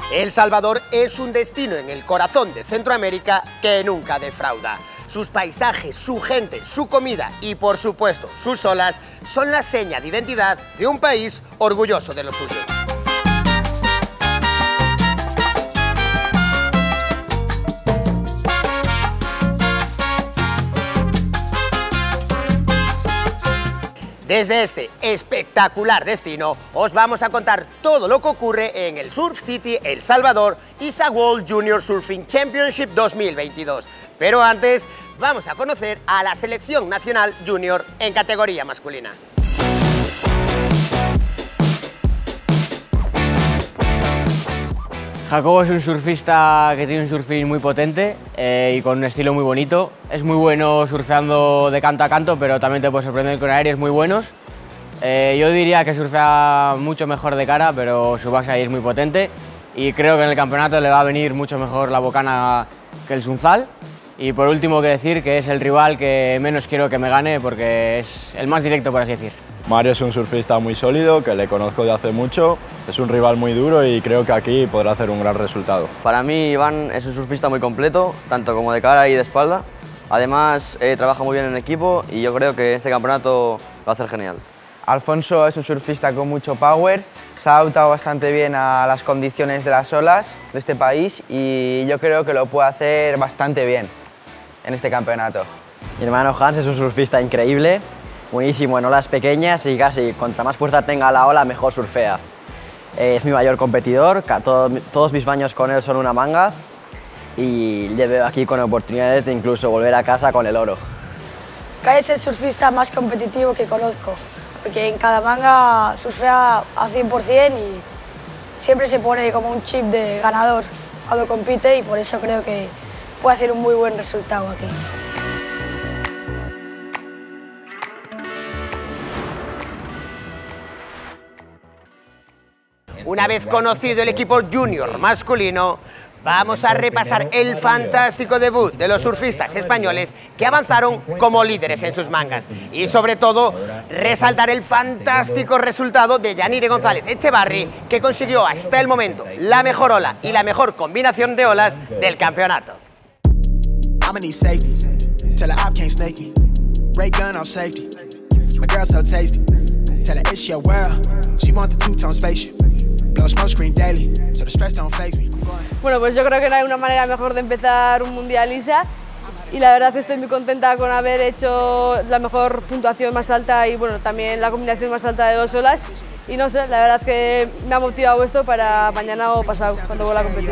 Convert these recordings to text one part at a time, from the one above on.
El Salvador es un destino en el corazón de Centroamérica que nunca defrauda. Sus paisajes, su gente, su comida y, por supuesto, sus olas son la seña de identidad de un país orgulloso de lo suyo. Desde este espectacular destino os vamos a contar todo lo que ocurre en el Surf City El Salvador ISA World Junior Surfing Championship 2022. Pero antes vamos a conocer a la selección nacional junior en categoría masculina. Jacobo es un surfista que tiene un surfing muy potente y con un estilo muy bonito. Es muy bueno surfeando de canto a canto, pero también te puede sorprender con aéreos muy buenos. Yo diría que surfea mucho mejor de cara, pero su backside es muy potente y creo que en el campeonato le va a venir mucho mejor la bocana que el Sunzal. Y por último, que decir que es el rival que menos quiero que me gane porque es el más directo, por así decir. Mario es un surfista muy sólido, que le conozco de hace mucho, es un rival muy duro y creo que aquí podrá hacer un gran resultado. Para mí Iván es un surfista muy completo, tanto como de cara y de espalda. Además trabaja muy bien en equipo y yo creo que este campeonato va a hacer genial. Alfonso es un surfista con mucho power, se ha adaptado bastante bien a las condiciones de las olas de este país y yo creo que lo puede hacer bastante bien en este campeonato. Mi hermano Hans es un surfista increíble, buenísimo en olas pequeñas y casi cuanta más fuerza tenga la ola mejor surfea. Es mi mayor competidor, todos mis baños con él son una manga y le veo aquí con oportunidades de incluso volver a casa con el oro. Kai es el surfista más competitivo que conozco, porque en cada manga surfea al 100% y siempre se pone como un chip de ganador cuando compite y por eso creo que puede hacer un muy buen resultado aquí. Una vez conocido el equipo junior masculino, vamos a repasar el fantástico debut de los surfistas españoles que avanzaron como líderes en sus mangas y sobre todo resaltar el fantástico resultado de Yanire González Echevarri, que consiguió hasta el momento la mejor ola y la mejor combinación de olas del campeonato. Bueno, pues yo creo que no hay una manera mejor de empezar un Mundial ISA y la verdad estoy muy contenta con haber hecho la mejor puntuación más alta y bueno, también la combinación más alta de dos olas y no sé, la verdad que me ha motivado esto para mañana o pasado cuando vuelva a competir.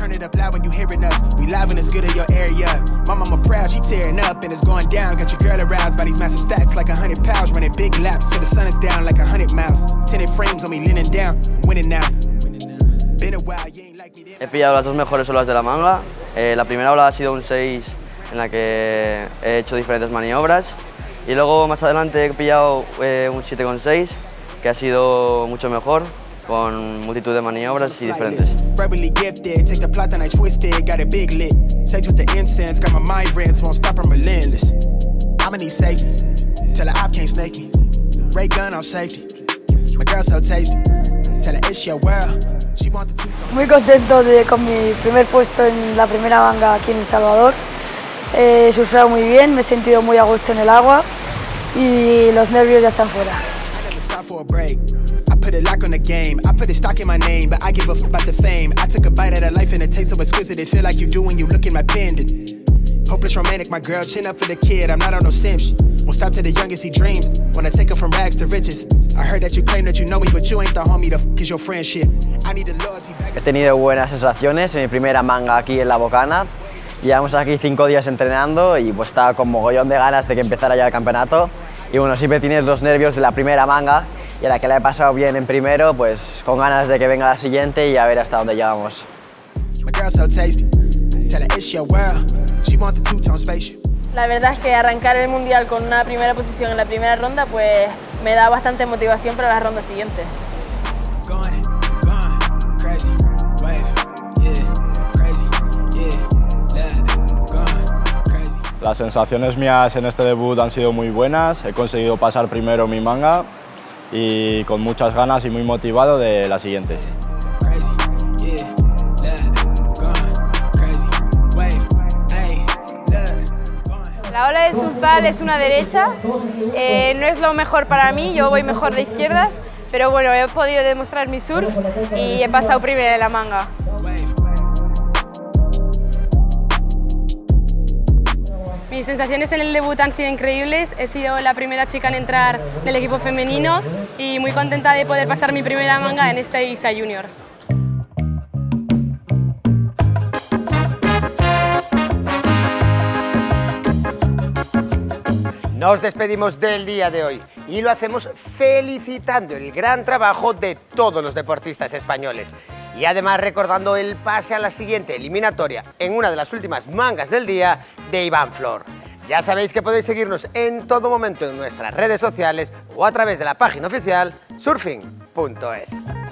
He pillado las dos mejores olas de la manga. La primera ola ha sido un 6 en la que he hecho diferentes maniobras y luego más adelante he pillado un 7,6 que ha sido mucho mejor con multitud de maniobras y diferentes. Muy contento con mi primer puesto en la primera manga aquí en El Salvador. He surfeado muy bien, me he sentido muy a gusto en el agua y los nervios ya están fuera. He tenido buenas sensaciones en mi primera manga aquí en La Bocana. Llevamos aquí 5 días entrenando y pues estaba con mogollón de ganas de que empezara ya el campeonato. Y bueno, siempre tienes los nervios de la primera manga y a la que la he pasado bien en primero, pues con ganas de que venga la siguiente y a ver hasta dónde llegamos. La verdad es que arrancar el Mundial con una primera posición en la primera ronda pues me da bastante motivación para las rondas siguientes. Las sensaciones mías en este debut han sido muy buenas, he conseguido pasar primero mi manga y con muchas ganas y muy motivado de la siguiente. La ola del Sulzal es una derecha, no es lo mejor para mí, yo voy mejor de izquierdas, pero bueno, he podido demostrar mi surf y he pasado primera en la manga. Mis sensaciones en el debut han sido increíbles, he sido la primera chica en entrar en el equipo femenino y muy contenta de poder pasar mi primera manga en este ISA Junior. Nos despedimos del día de hoy y lo hacemos felicitando el gran trabajo de todos los deportistas españoles y además recordando el pase a la siguiente eliminatoria en una de las últimas mangas del día de Iván Flor. Ya sabéis que podéis seguirnos en todo momento en nuestras redes sociales o a través de la página oficial surfing.es.